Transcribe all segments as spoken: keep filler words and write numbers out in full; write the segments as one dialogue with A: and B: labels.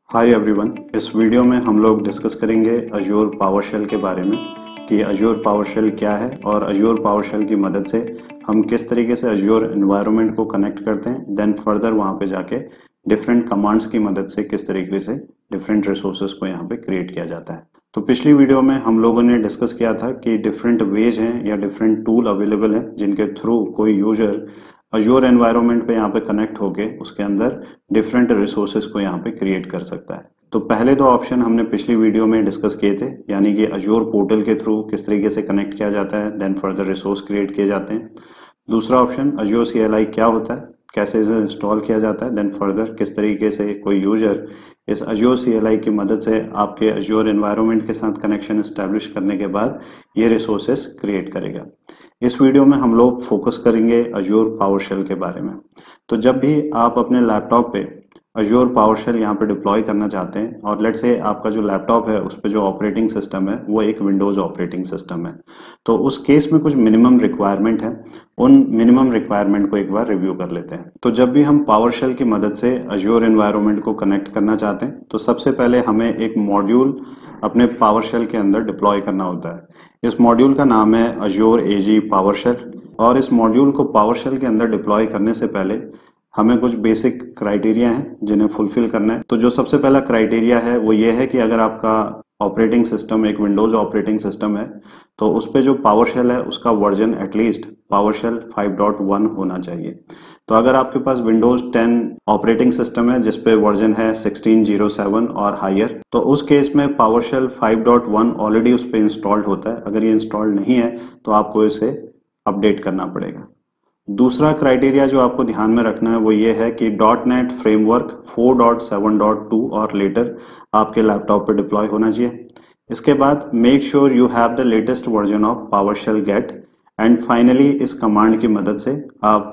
A: Hi everyone, इस video में हम लोग डिस्कस करेंगे अजूर पावरशेल के बारे में कि अजूर पावरशेल क्या है और अजूर पावरशेल की मदद से हम किस तरीके से अजूर एनवायरनमेंट को कनेक्ट करते हैं, देन फर्दर वहाँ पे जाके डिफरेंट कमांड्स की मदद से किस तरीके से डिफरेंट रिसोर्सेज को यहाँ पे क्रिएट किया जाता है। तो पिछली वीडियो में हम लोगों ने डिस्कस किया था कि डिफरेंट वेज हैं या डिफरेंट टूल अवेलेबल हैं जिनके थ्रू कोई यूजर अजूर एनवायरनमेंट पे यहाँ पे कनेक्ट होके उसके अंदर डिफरेंट रिसोर्सेज को यहाँ पे क्रिएट कर सकता है। तो पहले दो ऑप्शन हमने पिछली वीडियो में डिस्कस किए थे, यानी कि अजूर पोर्टल के थ्रू किस तरीके से कनेक्ट किया जाता है, देन फर्दर रिसोर्स क्रिएट किए जाते हैं। दूसरा option Azzur C L I क्या होता है, कैसे इसे इंस्टॉल किया जाता है, देन फर्दर किस तरीके से कोई यूजर इस अजूर सी एल आई की मदद से आपके अजूर एनवायरनमेंट के साथ कनेक्शन एस्टेब्लिश करने के बाद ये रिसोर्सेस क्रिएट करेगा। इस वीडियो में हम लोग फोकस करेंगे अजूर पावरशेल के बारे में। तो जब भी आप अपने लैपटॉप पे अजूर पावरशेल यहाँ पे डिप्लॉय करना चाहते हैं और लेट्स से आपका जो लैपटॉप है उस पे जो ऑपरेटिंग सिस्टम है वो एक विंडोज ऑपरेटिंग सिस्टम है, तो उस केस में कुछ मिनिमम रिक्वायरमेंट है। उन मिनिमम रिक्वायरमेंट को एक बार रिव्यू कर लेते हैं। तो जब भी हम पावरशेल की मदद से अजूर एनवायरनमेंट को कनेक्ट करना चाहते हैं तो सबसे पहले हमें एक मॉड्यूल अपने पावरशेल के अंदर डिप्लॉय करना होता है। इस मॉड्यूल का नाम है अजूर एजी पावरशेल, और इस मॉड्यूल को पावरशेल के अंदर डिप्लॉय करने से पहले हमें कुछ बेसिक क्राइटेरिया हैं जिन्हें फुलफिल करना है। तो जो सबसे पहला क्राइटेरिया है वो ये है कि अगर आपका ऑपरेटिंग सिस्टम एक विंडोज ऑपरेटिंग सिस्टम है तो उस पे जो पावरशेल है उसका version at least PowerShell five point one होना चाहिए। तो अगर आपके पास विंडोज टेन ऑपरेटिंग सिस्टम है जिसपे वर्जन है सिक्सटीन ज़ीरो सेवन और हायर, तो उस केस में PowerShell five point one already उस पे इंस्टॉल्ड होता है। अगर ये इंस्टॉल्ड नहीं है तो आपको इसे अपडेट करना पड़ेगा। दूसरा क्राइटेरिया जो आपको ध्यान में रखना है वो ये है कि dot net framework four point seven point two और लेटर आपके लैपटॉप पे डिप्लॉय होना चाहिए। इसके बाद make sure you have the latest version of PowerShell get, and finally इस कमांड की मदद से आप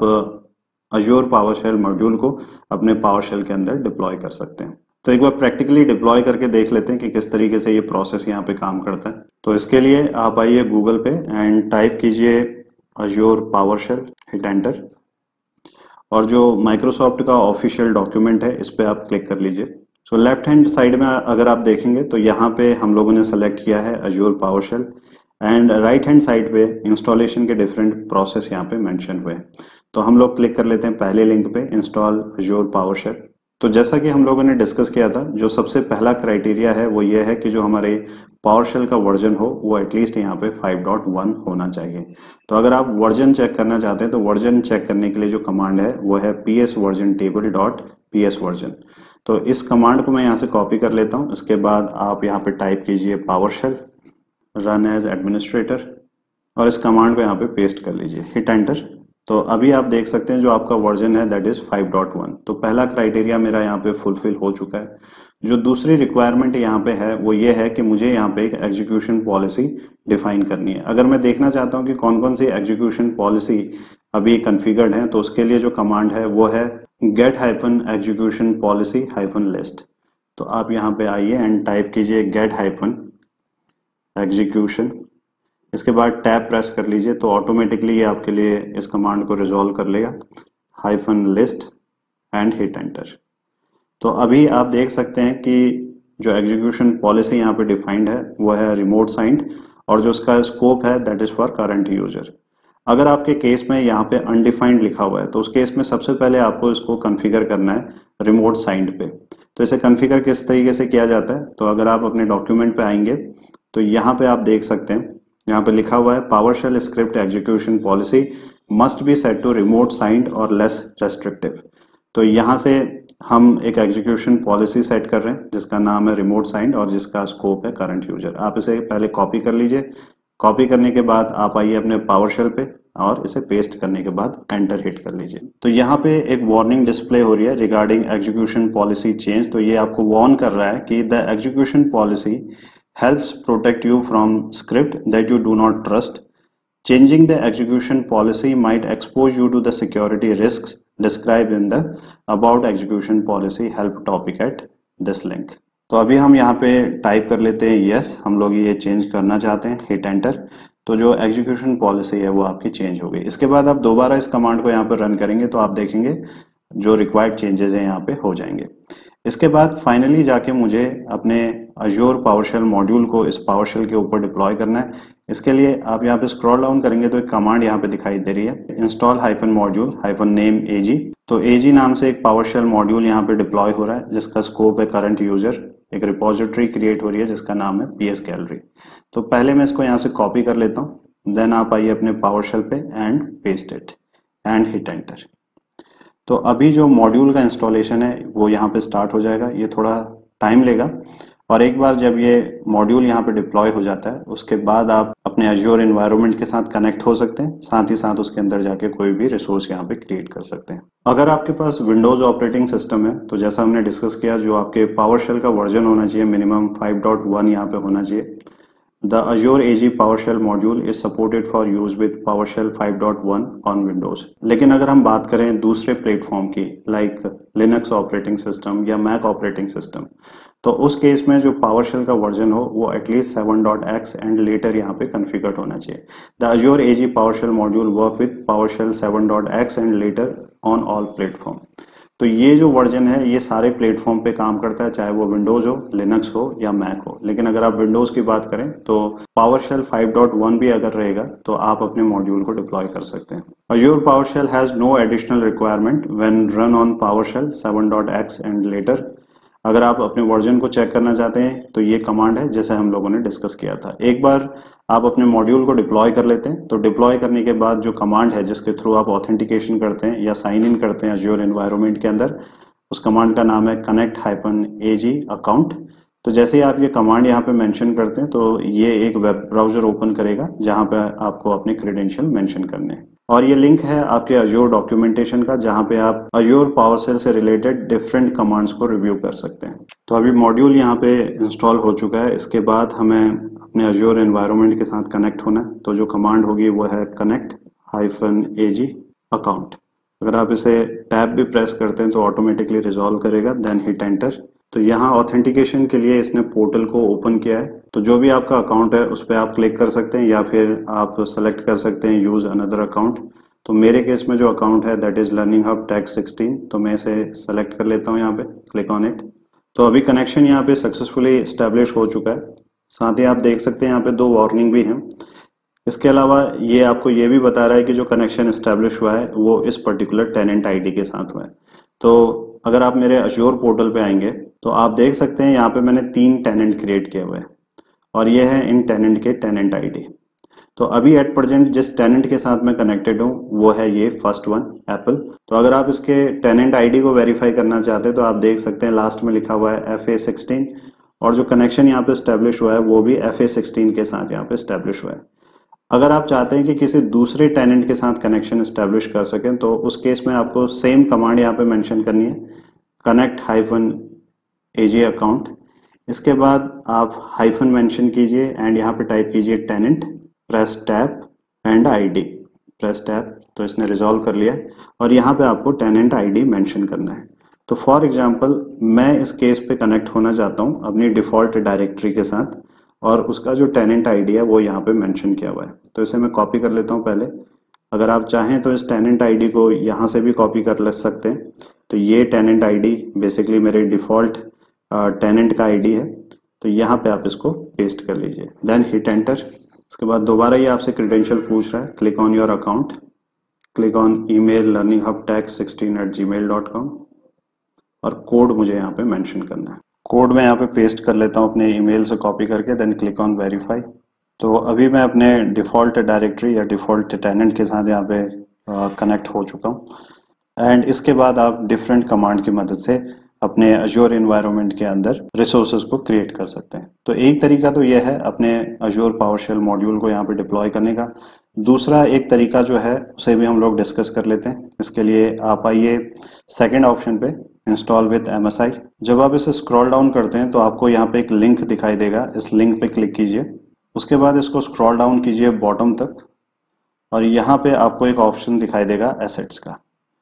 A: अजूर पावरशेल मॉड्यूल को अपने पावरशेल के अंदर डिप्लॉय कर सकते हैं। तो एक बार प्रैक्टिकली डिप्लॉय करके देख लेते हैं कि किस तरीके से ये प्रोसेस यहाँ पे काम करता है। तो इसके लिए आप आइए गूगल पे एंड टाइप कीजिए अजूर पावरशेल, हिट एंटर, और जो माइक्रोसॉफ्ट का ऑफिशियल डॉक्यूमेंट है इस पे आप क्लिक कर लीजिए। सो लेफ्ट हैंड साइड में अगर आप देखेंगे तो यहाँ पे हम लोगों ने सेलेक्ट किया है Azure PowerShell, and right hand side पे इंस्टॉलेशन के डिफरेंट प्रोसेस यहाँ पे मेंशन हुए हैं। तो हम लोग क्लिक कर लेते हैं पहले लिंक पे, इंस्टॉल अजूर पावरशेल। तो जैसा कि हम लोगों ने डिस्कस किया था, जो सबसे पहला क्राइटेरिया है वो ये है कि जो हमारे पावरशेल का वर्जन हो वो एटलीस्ट यहाँ पे फाइव पॉइंट वन होना चाहिए। तो अगर आप वर्जन चेक करना चाहते हैं तो वर्जन चेक करने के लिए जो कमांड है वो है P S version table dot P S version. तो इस कमांड को मैं यहाँ से कॉपी कर लेता हूँ। इसके बाद आप यहाँ पे टाइप कीजिए पावरशेल रन एज एडमिनिस्ट्रेटर और इस कमांड को यहाँ पे पेस्ट कर लीजिए, हिट एंटर। तो अभी आप देख सकते हैं जो आपका वर्जन है that is five point one. तो पहला क्राइटेरिया मेरा यहाँ पे फुलफिल हो चुका है। जो दूसरी रिक्वायरमेंट यहाँ पे है वो ये है कि मुझे यहाँ पे एक एग्जीक्यूशन पॉलिसी डिफाइन करनी है। अगर मैं देखना चाहता हूँ कि कौन कौन सी एग्जीक्यूशन पॉलिसी अभी कॉन्फ़िगर्ड है तो उसके लिए जो कमांड है वो है get hyphen execution policy hyphen list. तो आप यहाँ पे आइए एंड टाइप कीजिए गेट हाइफन एग्जीक्यूशन, इसके बाद टैब प्रेस कर लीजिए तो ऑटोमेटिकली ये आपके लिए इस कमांड को रिजॉल्व कर लेगा, hyphen list and hit enter. तो अभी आप देख सकते हैं कि जो एग्जीक्यूशन पॉलिसी यहाँ पे डिफाइंड है वो है रिमोट साइंड, और जो उसका स्कोप है that is for current user. अगर आपके केस में यहाँ पे अनडिफाइंड लिखा हुआ है तो उस केस में सबसे पहले आपको इसको कॉन्फ़िगर करना है रिमोट साइंड पे। तो इसे कॉन्फ़िगर किस तरीके से किया जाता है, तो अगर आप अपने डॉक्यूमेंट पे आएंगे तो यहाँ पे आप देख सकते हैं यहाँ पे लिखा हुआ है PowerShell script execution policy must be set to remote signed और लेस रेस्ट्रिक्टिव। तो यहाँ से हम एक एग्जीक्यूशन पॉलिसी सेट कर रहे हैं जिसका नाम है रिमोट साइंड और जिसका स्कोप है करंट यूजर। आप इसे पहले कॉपी कर लीजिए। कॉपी करने के बाद आप आइए अपने पावरशेल पे और इसे पेस्ट करने के बाद एंटर हिट कर लीजिए। तो यहाँ पे एक वार्निंग डिस्प्ले हो रही है रिगार्डिंग एग्जीक्यूशन पॉलिसी चेंज। तो ये आपको वार्न कर रहा है कि the execution policy helps protect you from script that you do not trust. Changing the execution policy might expose you to the security risks described in the about execution policy help topic at this link. तो अभी हम यहाँ पे type कर लेते हैं yes, हम लोग ये चेंज करना चाहते हैं, हिट एंटर। तो जो एग्जीक्यूशन पॉलिसी है वो आपकी चेंज हो गई। इसके बाद आप दोबारा इस कमांड को यहाँ पे रन करेंगे तो आप देखेंगे जो रिक्वायर्ड चेंजेस हैं यहाँ पे हो जाएंगे। इसके बाद फाइनली जाके मुझे अपने अज्योर पावरशेल मॉड्यूल को इस पावरशेल के ऊपर डिप्लॉय करना है। इसके लिए आप यहाँ पे स्क्रॉल डाउन करेंगे तो एक कमांड यहाँ पे दिखाई दे रही है, install hyphen module hyphen name AZ. तो एजी नाम से एक पावरशेल मॉड्यूल यहाँ पे डिप्लॉय हो रहा है जिसका स्कोप है करंट यूजर। एक रिपोजिटरी क्रिएट हो रही है जिसका नाम है पीएस गैलरी। तो पहले मैं इसको यहाँ से कॉपी कर लेता हूँ, देन आप आइए अपने पावरशेल पे and paste it and hit enter. तो अभी जो मॉड्यूल का इंस्टॉलेशन है वो यहाँ पे स्टार्ट हो जाएगा। ये थोड़ा टाइम लेगा और एक बार जब ये मॉड्यूल यहाँ पे डिप्लॉय हो जाता है उसके बाद आप अपने अज्योर एनवायरनमेंट के साथ कनेक्ट हो सकते हैं, साथ ही साथ उसके अंदर जाके कोई भी रिसोर्स यहाँ पे क्रिएट कर सकते हैं। अगर आपके पास विंडोज ऑपरेटिंग सिस्टम है तो जैसा हमने डिस्कस किया, जो आपके पावरशेल का वर्जन होना चाहिए मिनिमम फाइव पॉइंट वन यहाँ पे होना चाहिए। The Azure A G PowerShell module is supported for use with PowerShell five point one on Windows। लेकिन अगर हम बात करें दूसरे प्लेटफॉर्म की लाइक Linux ऑपरेटिंग सिस्टम या Mac ऑपरेटिंग सिस्टम, तो उस केस में जो PowerShell का वर्जन हो वो at least seven dot X and later यहाँ पे कॉन्फ़िगर्ड होना चाहिए। The Azure A G PowerShell module work with PowerShell seven dot X and later on all platform। तो ये जो वर्जन है ये सारे प्लेटफॉर्म पे काम करता है, चाहे वो विंडोज हो, लिनक्स हो या मैक हो। लेकिन अगर आप विंडोज की बात करें तो पावरशेल फाइव पॉइंट वन भी अगर रहेगा तो आप अपने मॉड्यूल को डिप्लॉय कर सकते हैं। Azure PowerShell has no additional requirement when run on PowerShell seven dot x and later। अगर आप अपने वर्जन को चेक करना चाहते हैं तो ये कमांड है जैसे हम लोगों ने डिस्कस किया था। एक बार आप अपने मॉड्यूल को डिप्लॉय कर लेते हैं तो डिप्लॉय करने के बाद जो कमांड है जिसके थ्रू आप ऑथेंटिकेशन करते हैं या साइन इन करते हैं अज्योर एनवायरनमेंट के अंदर, उस कमांड का नाम है कनेक्ट हाइफन एजी अकाउंट। तो जैसे ही आप ये कमांड यहाँ पे मेंशन करते हैं तो ये एक वेब ब्राउजर ओपन करेगा जहाँ पे आपको अपने क्रेडेंशियल मेंशन करने हैं और ये लिंक है आपके अज्योर डॉक्यूमेंटेशन का जहाँ पे आप अज्योर पावरशेल से रिलेटेड डिफरेंट कमांड्स को रिव्यू कर सकते हैं। तो अभी मॉड्यूल यहाँ पे इंस्टॉल हो चुका है। इसके बाद हमें अपने अज्योर एनवायरनमेंट के साथ कनेक्ट होना है। तो जो कमांड होगी वो है कनेक्ट हाइफन एजी अकाउंट। अगर आप इसे टैब भी प्रेस करते हैं तो ऑटोमेटिकली रिजॉल्व करेगा, देन हिट एंटर। तो यहाँ ऑथेंटिकेशन के लिए इसने पोर्टल को ओपन किया है। तो जो भी आपका अकाउंट है उस पर आप क्लिक कर सकते हैं या फिर आप सेलेक्ट कर सकते हैं यूज अनदर अकाउंट। तो मेरे केस में जो अकाउंट है that is learning hub tag sixteen, तो मैं इसे सेलेक्ट कर लेता हूँ यहाँ पे, क्लिक ऑन इट। तो अभी कनेक्शन यहाँ पे सक्सेसफुली एस्टेब्लिश हो चुका है। साथ ही आप देख सकते हैं यहाँ पे दो वार्निंग भी हैं। इसके अलावा ये आपको ये भी बता रहा है कि जो कनेक्शन एस्टेब्लिश हुआ है वो इस पर्टिकुलर टेनेंट आईडी के साथ हुआ है। तो अगर आप मेरे अज्योर पोर्टल पे आएंगे तो आप देख सकते हैं यहाँ पे मैंने तीन टेनेंट क्रिएट किए हुए हैं और ये है इन टेनेंट के टेनेंट आईडी। तो अभी एट प्रेजेंट जिस टेनेंट के साथ मैं कनेक्टेड हूँ वो है ये फर्स्ट वन एप्पल। तो अगर आप इसके टेनेंट आईडी को वेरीफाई करना चाहते हैं तो आप देख सकते हैं लास्ट में लिखा हुआ है एफ ए सिक्सटीन और जो कनेक्शन यहाँ पे एस्टेब्लिश हुआ है वो भी एफ ए सिक्सटीन के साथ यहाँ पे एस्टेब्लिश हुआ है। अगर आप चाहते हैं कि किसी दूसरे टेनेंट के साथ कनेक्शन एस्टेब्लिश कर सकें तो उस केस में आपको सेम कमांड यहाँ पे मेंशन करनी है, कनेक्ट हाइफन एजी अकाउंट। इसके बाद आप हाइफन मेंशन कीजिए एंड यहाँ पे टाइप कीजिए tenant, press tab and ID, press tab. तो इसने रिजॉल्व कर लिया और यहाँ पे आपको टेनेंट आईडी मेंशन करना है। तो फॉर एग्जांपल मैं इस केस पे कनेक्ट होना चाहता हूँ अपनी डिफॉल्ट डायरेक्टरी के साथ और उसका जो टेनेंट आईडी है वो यहाँ पे मेंशन किया हुआ है। तो इसे मैं कॉपी कर लेता हूँ पहले। अगर आप चाहें तो इस टेनेंट आईडी को यहाँ से भी कॉपी कर ले सकते हैं। तो ये टेनेंट आईडी बेसिकली मेरे डिफॉल्ट टेनेंट का आईडी है। तो यहाँ पे आप इसको पेस्ट कर लीजिए, देन हिट एंटर। इसके बाद दोबारा ये आपसे क्रेडेंशियल पूछ रहा है, click on your account, click on email learning hub tag sixteen at Gmail dot com और कोड मुझे यहाँ पे मेंशन करना है। कोड मैं यहाँ पे पेस्ट कर लेता हूँ अपने ईमेल से कॉपी करके, देन क्लिक ऑन वेरीफाई। तो अभी मैं अपने डिफ़ॉल्ट डायरेक्टरी या डिफ़ॉल्ट टेनेंट के साथ यहाँ पे कनेक्ट हो चुका हूँ एंड इसके बाद आप डिफरेंट कमांड की मदद से अपने अज्योर एनवायरनमेंट के अंदर रिसोर्सेज को क्रिएट कर सकते हैं। तो एक तरीका तो यह है अपने अज्योर पावरशेल मॉड्यूल को यहाँ पे डिप्लॉय करने का। दूसरा एक तरीका जो है उसे भी हम लोग डिस्कस कर लेते हैं। इसके लिए आप आइए सेकंड ऑप्शन पे, install with M S I. जब आप इसे स्क्रॉल डाउन करते हैं तो आपको यहाँ पे एक लिंक दिखाई देगा, इस लिंक पे क्लिक कीजिए। उसके बाद इसको स्क्रॉल डाउन कीजिए बॉटम तक और यहाँ पे आपको एक ऑप्शन दिखाई देगा एसेट्स का।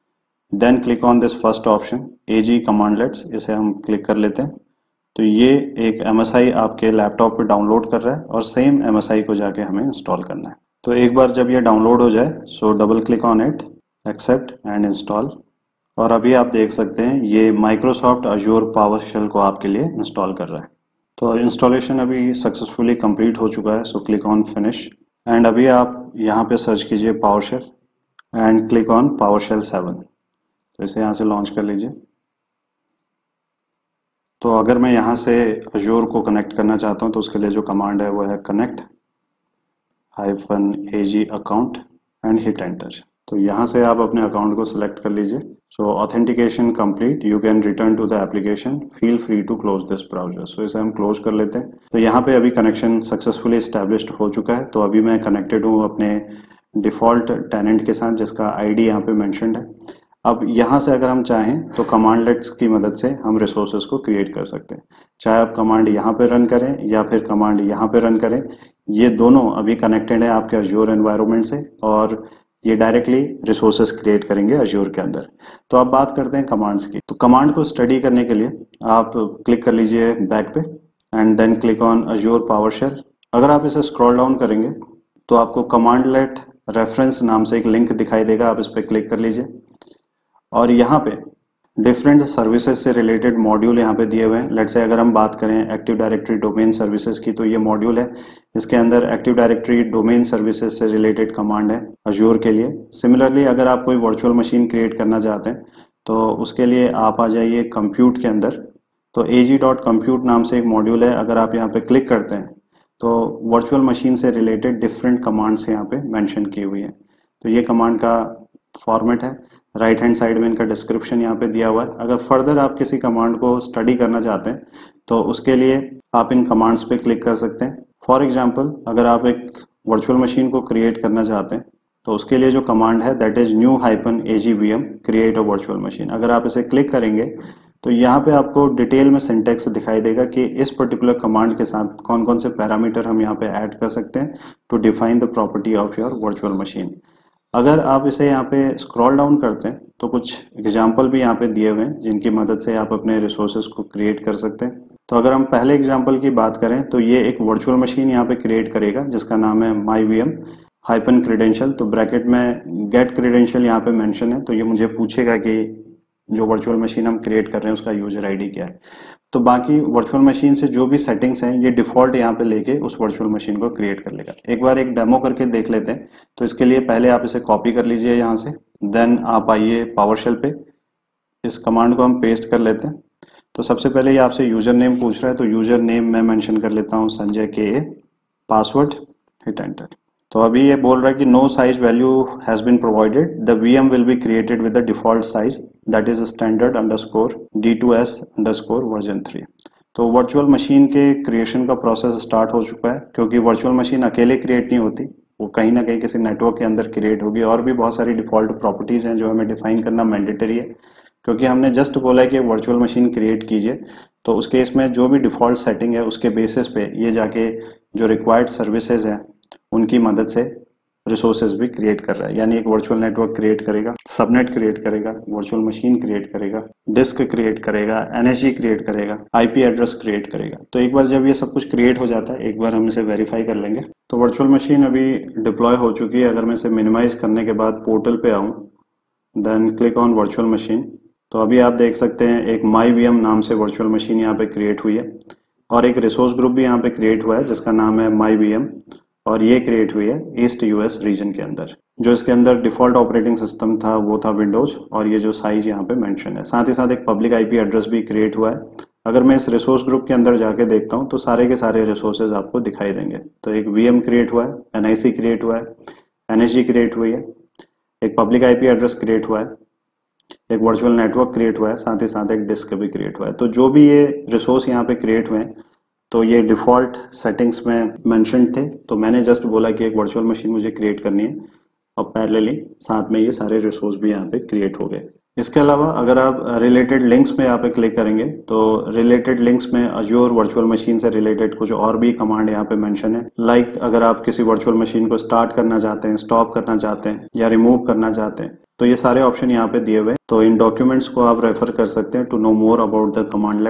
A: Then click on this first option AZ cmdlets, इसे हम क्लिक कर लेते हैं। तो ये एक एम एस आई आपके लैपटॉप पे डाउनलोड कर रहा है और सेम एम एस आई को जाके हमें इंस्टॉल करना है। तो एक बार जब ये डाउनलोड हो जाए so double click on it, accept and install और अभी आप देख सकते हैं ये माइक्रोसॉफ्ट अज्योर पावर शेल को आपके लिए इंस्टॉल कर रहा है। तो इंस्टॉलेशन अभी सक्सेसफुली कंप्लीट हो चुका है। So click on finish and अभी आप यहाँ पे सर्च कीजिए PowerShell and click on PowerShell seven. तो इसे यहाँ से लॉन्च कर लीजिए। तो अगर मैं यहाँ से अज्योर को कनेक्ट करना चाहता हूँ तो उसके लिए जो कमांड है वो है connect hyphen AZ account and hit enter. तो यहाँ से आप अपने अकाउंट को सिलेक्ट कर लीजिए। So authentication complete, you can return to the application, feel free to close this browser. So इसे हम क्लोज कर लेते हैं। तो यहाँ पे अभी कनेक्शन सक्सेसफुली एस्टेब्लिश्ड हो चुका है। तो अभी मैं कनेक्टेड हूँ अपने डिफ़ॉल्ट टेनेंट के साथ जिसका आईडी यहाँ पे मेंशन्ड है। अब यहाँ से अगर हम चाहें तो कमांडलेट्स की मदद से हम रिसोर्सेज को क्रिएट कर सकते हैं। चाहे आप कमांड यहाँ पे रन करें या फिर कमांड यहाँ पे रन करें, ये दोनों अभी कनेक्टेड है आपके अज्योर एनवायरनमेंट से और ये डायरेक्टली रिसोर्सेज क्रिएट करेंगे अज्योर के अंदर। तो अब बात करते हैं कमांड्स की। तो कमांड को स्टडी करने के लिए आप क्लिक कर लीजिए बैक पे and then click on Azure PowerShell. अगर आप इसे स्क्रॉल डाउन करेंगे तो आपको कमांडलेट रेफरेंस नाम से एक लिंक दिखाई देगा, आप इस पर क्लिक कर लीजिए और यहाँ पे डिफरेंट सर्विसेज से रिलेटेड मॉड्यूल यहाँ पे दिए हुए हैं। लेट्स से अगर हम बात करें एक्टिव डायरेक्टरी डोमेन सर्विसेज की तो ये मॉड्यूल है। इसके अंदर एक्टिव डायरेक्टरी डोमेन सर्विसेज से रिलेटेड कमांड है अज्योर के लिए। सिमिलरली अगर आप कोई वर्चुअल मशीन क्रिएट करना चाहते हैं तो उसके लिए आप आ जाइए कंप्यूट के अंदर। तो ए जी डॉट कंप्यूट नाम से एक मॉड्यूल है, अगर आप यहाँ पे क्लिक करते हैं तो वर्चुअल मशीन से रिलेटेड डिफरेंट कमांड्स यहाँ पे मेंशन की हुई है। तो ये कमांड का फॉर्मेट है। राइट हैंड साइड में इनका डिस्क्रिप्शन यहाँ पे दिया हुआ है। अगर फर्दर आप किसी कमांड को स्टडी करना चाहते हैं तो उसके लिए आप इन कमांड्स पे क्लिक कर सकते हैं। फॉर एग्जांपल अगर आप एक वर्चुअल मशीन को क्रिएट करना चाहते हैं तो उसके लिए जो कमांड है that is new hyphen A Z V M create a virtual machine. अगर आप इसे क्लिक करेंगे तो यहाँ पे आपको डिटेल में सिंटेक्स दिखाई देगा कि इस पर्टिकुलर कमांड के साथ कौन कौन से पैरामीटर हम यहाँ पे ऐड कर सकते हैं to define the property of your virtual machine. अगर आप इसे यहाँ पे स्क्रॉल डाउन करते हैं तो कुछ एग्जाम्पल भी यहाँ पे दिए हुए हैं जिनकी मदद से आप अपने रिसोर्सेज को क्रिएट कर सकते हैं। तो अगर हम पहले एग्जाम्पल की बात करें तो ये एक वर्चुअल मशीन यहाँ पे क्रिएट करेगा जिसका नाम है my V M hyphen credential. तो ब्रैकेट में गेट क्रीडेंशियल यहाँ पे मेंशन है। तो ये मुझे पूछेगा कि जो वर्चुअल मशीन हम क्रिएट कर रहे हैं उसका यूजर आईडी क्या है। तो बाकी वर्चुअल मशीन से जो भी सेटिंग्स हैं ये डिफॉल्ट यहाँ पे लेके उस वर्चुअल मशीन को क्रिएट कर लेगा। एक बार एक डेमो करके देख लेते हैं। तो इसके लिए पहले आप इसे कॉपी कर लीजिए यहाँ से, देन आप आइए पावर शेल पे, इस कमांड को हम पेस्ट कर लेते हैं। तो सबसे पहले ये आपसे यूजर नेम पूछ रहा है, तो यूजर नेम मैं मेंशन कर लेता हूँ संजय के ए, पासवर्ड हिट एंटर। तो अभी ये बोल रहा है कि no size value has been provided, the VM will be created with the default size that is standard underscore D two S underscore version three. तो वर्चुअल मशीन के क्रिएशन का प्रोसेस स्टार्ट हो चुका है, क्योंकि वर्चुअल मशीन अकेले create नहीं होती, वो कहीं ना कहीं किसी नेटवर्क के अंदर क्रिएट होगी। और भी बहुत सारी डिफॉल्ट प्रॉपर्टीज हैं जो हमें डिफाइन करना मैंडेटरी है, क्योंकि हमने जस्ट बोला है कि वर्चुअल मशीन क्रिएट कीजिए। तो उस केस में जो भी डिफॉल्ट सेटिंग है उसके बेसिस पे ये जाके जो रिक्वायर्ड सर्विसेज हैं उनकी मदद से रिसोर्सेज भी क्रिएट कर रहा है। यानी एक वर्चुअल नेटवर्क क्रिएट करेगा, सबनेट क्रिएट करेगा, वर्चुअल मशीन क्रिएट करेगा, डिस्क क्रिएट करेगा, एनएसजी क्रिएट करेगा, आईपी एड्रेस क्रिएट करेगा। तो एक बार जब ये सब कुछ क्रिएट हो जाता है, एक बार हम इसे वेरीफाई कर लेंगे। तो वर्चुअल मशीन अभी डिप्लॉय हो चुकी है। अगर मैं इसे मिनिमाइज करने के बाद पोर्टल पे आऊँ, then click on virtual machine, तो अभी आप देख सकते हैं एक माई वी एम नाम से वर्चुअल मशीन यहाँ पे क्रिएट हुई है और एक रिसोर्स ग्रुप भी यहाँ पे क्रिएट हुआ है जिसका नाम है माई वी एम, और ये क्रिएट हुई है ईस्ट यूएस रीजन के अंदर। जो इसके अंदर डिफॉल्ट ऑपरेटिंग सिस्टम था वो था विंडोज, और ये जो साइज यहाँ पे मेंशन है। साथ ही साथ एक पब्लिक आईपी एड्रेस भी क्रिएट हुआ है। अगर मैं इस रिसोर्स ग्रुप के अंदर जाके देखता हूँ तो सारे के सारे रिसोर्सेज आपको दिखाई देंगे। तो एक वीएम क्रिएट हुआ है, एनआईसी क्रिएट हुआ है, एनएसजी क्रिएट हुई है, एक पब्लिक आईपी एड्रेस क्रिएट हुआ है, एक वर्चुअल नेटवर्क क्रिएट हुआ है, साथ ही साथ एक डिस्क भी क्रिएट हुआ है। तो जो भी ये रिसोर्स यहाँ पे क्रिएट हुए हैं तो ये डिफ़ॉल्ट सेटिंग्स में मेंशन थे। तो मैंने जस्ट बोला कि एक वर्चुअल मशीन मुझे क्रिएट करनी है और पैरेलली साथ में ये सारे रिसोर्स भी यहाँ पे क्रिएट हो गए। इसके अलावा अगर आप रिलेटेड लिंक्स में यहाँ पे क्लिक करेंगे तो रिलेटेड लिंक्स में अज्योर वर्चुअल मशीन से रिलेटेड कुछ और भी कमांड यहाँ पे मेंशन है। लाइक like, अगर आप किसी वर्चुअल मशीन को स्टार्ट करना चाहते हैं, स्टॉप करना चाहते हैं या रिमूव करना चाहते हैं, तो ये सारे ऑप्शन यहाँ पे दिए हुए हैं। तो इन डॉक्यूमेंट्स को आप रेफर कर सकते हैं to know more about the cmdlets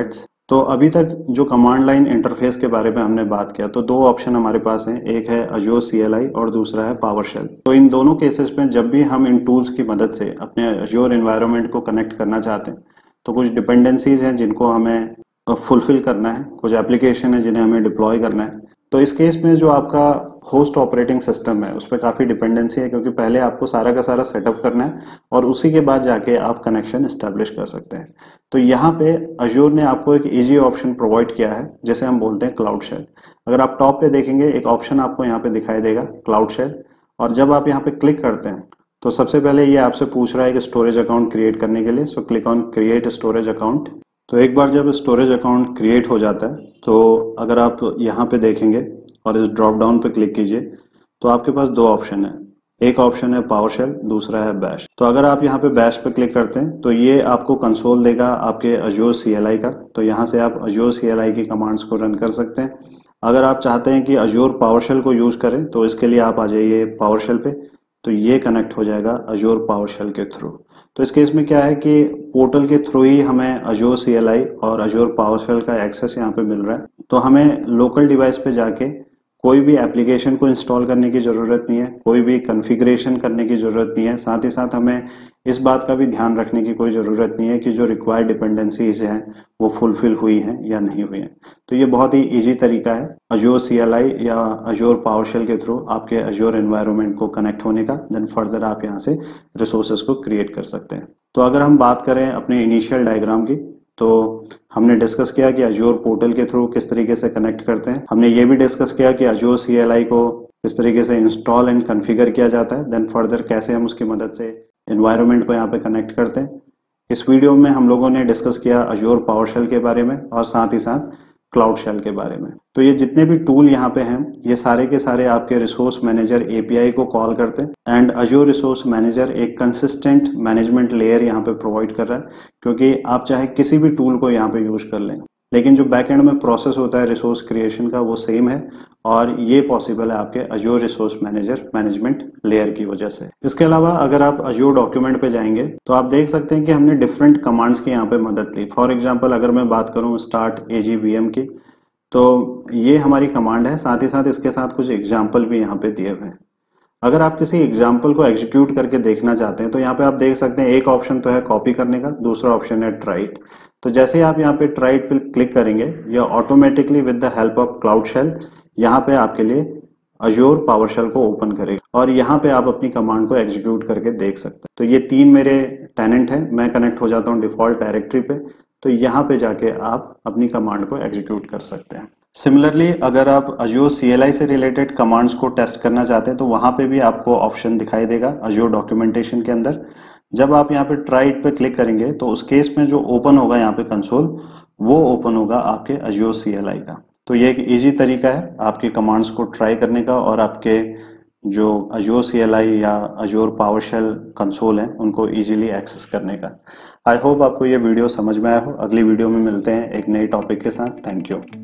A: तो अभी तक जो कमांड लाइन इंटरफेस के बारे में हमने बात किया, तो दो ऑप्शन हमारे पास हैं, एक है अजूर सी एल आई और दूसरा है पावरशेल। तो इन दोनों केसेस में जब भी हम इन टूल्स की मदद से अपने अजूर एनवायरनमेंट को कनेक्ट करना चाहते हैं, तो कुछ डिपेंडेंसीज हैं जिनको हमें फुलफिल करना है, कुछ एप्लीकेशन है जिन्हें हमें डिप्लॉय करना है। तो इस केस में जो आपका होस्ट ऑपरेटिंग सिस्टम है उस पर काफ़ी डिपेंडेंसी है, क्योंकि पहले आपको सारा का सारा सेटअप करना है और उसी के बाद जाके आप कनेक्शन इस्टेब्लिश कर सकते हैं। तो यहाँ पे अजूर ने आपको एक इजी ऑप्शन प्रोवाइड किया है जिसे हम बोलते हैं क्लाउड शेल। अगर आप टॉप पे देखेंगे एक ऑप्शन आपको यहाँ पे दिखाई देगा क्लाउड शेल, और जब आप यहाँ पे क्लिक करते हैं तो सबसे पहले ये आपसे पूछ रहा है कि स्टोरेज अकाउंट क्रिएट करने के लिए। So click on create storage account. तो एक बार जब स्टोरेज अकाउंट क्रिएट हो जाता है, तो अगर आप यहाँ पे देखेंगे और इस ड्रॉप डाउन पे क्लिक कीजिए, तो आपके पास दो ऑप्शन है, एक ऑप्शन है पावरशेल, दूसरा है बैश। तो अगर आप यहाँ पे बैश पे क्लिक करते हैं तो ये आपको कंसोल देगा आपके अजूर सी एल आई का। तो यहाँ से आप अजूर सी एल आई की कमांड्स को रन कर सकते हैं। अगर आप चाहते हैं कि अजूर पावरशेल को यूज करें तो इसके लिए आप आ जाइए पावरशेल पे, तो ये कनेक्ट हो जाएगा अजूर पावरशेल के थ्रू। तो इस केस में क्या है कि पोर्टल के थ्रू ही हमें अजूर सी एल आई और अजूर पावरशेल का एक्सेस यहाँ पे मिल रहा है। तो हमें लोकल डिवाइस पे जाके कोई भी एप्लीकेशन को इंस्टॉल करने की ज़रूरत नहीं है, कोई भी कॉन्फ़िगरेशन करने की ज़रूरत नहीं है। साथ ही साथ हमें इस बात का भी ध्यान रखने की कोई ज़रूरत नहीं है कि जो रिक्वायर्ड डिपेंडेंसीज हैं वो फुलफिल हुई हैं या नहीं हुई हैं। तो ये बहुत ही इजी तरीका है अजूर सी एल आई या अजूर पावरशेल के थ्रू आपके अजूर एनवायरनमेंट को कनेक्ट होने का। देन फर्दर आप यहाँ से रिसोर्सेज को क्रिएट कर सकते हैं। तो अगर हम बात करें अपने इनिशियल डायग्राम की, तो हमने डिस्कस किया कि अजूर पोर्टल के थ्रू किस तरीके से कनेक्ट करते हैं। हमने ये भी डिस्कस किया कि अजूर सी एल आई को किस तरीके से इंस्टॉल एंड कॉन्फ़िगर किया जाता है। देन फर्दर कैसे हम उसकी मदद से एनवायरनमेंट को यहाँ पे कनेक्ट करते हैं। इस वीडियो में हम लोगों ने डिस्कस किया अजूर पावरशेल के बारे में और साथ ही साथ क्लाउड शेल के बारे में। तो ये जितने भी टूल यहाँ पे हैं ये सारे के सारे आपके resource manager A P I को कॉल करते हैं। एंड अजूर रिसोर्स मैनेजर एक कंसिस्टेंट मैनेजमेंट लेयर यहाँ पे प्रोवाइड कर रहा है, क्योंकि आप चाहे किसी भी टूल को यहाँ पे यूज कर लें, लेकिन जो बैक एंड में प्रोसेस होता है रिसोर्स क्रिएशन का वो सेम है, और ये पॉसिबल है आपके Azure resource manager management layer की वजह से। इसके अलावा अगर आप अजूर डॉक्यूमेंट पे जाएंगे तो आप देख सकते हैं कि हमने डिफरेंट कमांड्स की यहाँ पे मदद ली। फॉर एग्जाम्पल अगर मैं बात करूँ start A Z V M की, तो ये हमारी कमांड है। साथ ही साथ इसके साथ कुछ एग्जाम्पल भी यहाँ पे दिए हुए हैं। अगर आप किसी एग्जाम्पल को एग्जीक्यूट करके देखना चाहते हैं तो यहाँ पे आप देख सकते हैं एक ऑप्शन तो है कॉपी करने का, दूसरा ऑप्शन है ट्राइट। तो जैसे ही आप यहाँ पे ट्राइट पे क्लिक करेंगे या automatically with the help of cloud shell यहाँ पे आपके लिए अजूर पावरशेल को ओपन करेगा और यहाँ पे आप अपनी कमांड को एग्जीक्यूट करके देख सकते हैं। तो ये तीन मेरे टेनेंट हैं, मैं कनेक्ट हो जाता हूँ डिफॉल्ट डायरेक्टरी पे, तो यहाँ पे जाके आप अपनी कमांड को एग्जीक्यूट कर सकते हैं। सिमिलरली अगर आप अजूर सी एल आई से रिलेटेड कमांड्स को टेस्ट करना चाहते हैं तो वहाँ पे भी आपको ऑप्शन दिखाई देगा अजूर डॉक्यूमेंटेशन के अंदर। जब आप यहाँ पे ट्राइट पे क्लिक करेंगे तो उस केस में जो ओपन होगा यहाँ पे कंसोल, वो ओपन होगा आपके अजूर सी एल आई का। तो ये एक इजी तरीका है आपकी कमांड्स को ट्राई करने का और आपके जो अजूर सी एल आई या अजूर पावरशेल कंसोल हैं उनको इजीली एक्सेस करने का। आई होप आपको ये वीडियो समझ में आया हो। अगली वीडियो में मिलते हैं एक नई टॉपिक के साथ। Thank you.